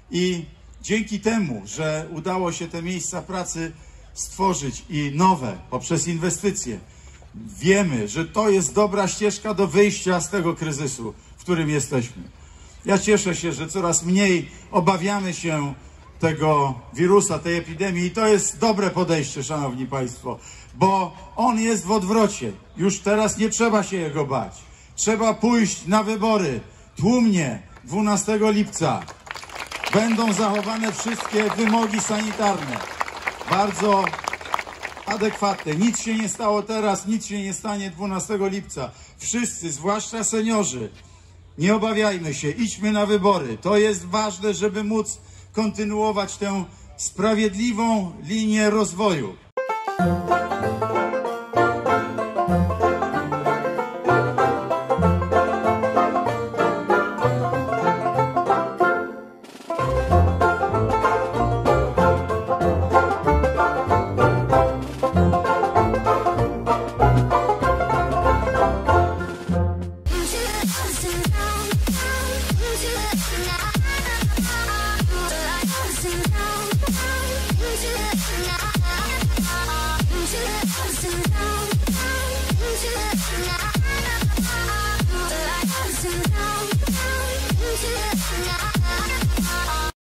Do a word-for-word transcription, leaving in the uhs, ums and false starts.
I dzięki temu, że udało się te miejsca pracy stworzyć i nowe poprzez inwestycje, wiemy, że to jest dobra ścieżka do wyjścia z tego kryzysu, w którym jesteśmy. Ja cieszę się, że coraz mniej obawiamy się tego wirusa, tej epidemii i to jest dobre podejście, szanowni państwo, bo on jest w odwrocie. Już teraz nie trzeba się jego bać. Trzeba pójść na wybory tłumnie dwunastego lipca. Będą zachowane wszystkie wymogi sanitarne. Bardzo adekwatne. Nic się nie stało teraz, nic się nie stanie dwunastego lipca. Wszyscy, zwłaszcza seniorzy, nie obawiajmy się, idźmy na wybory. To jest ważne, żeby móc kontynuować tę sprawiedliwą linię rozwoju.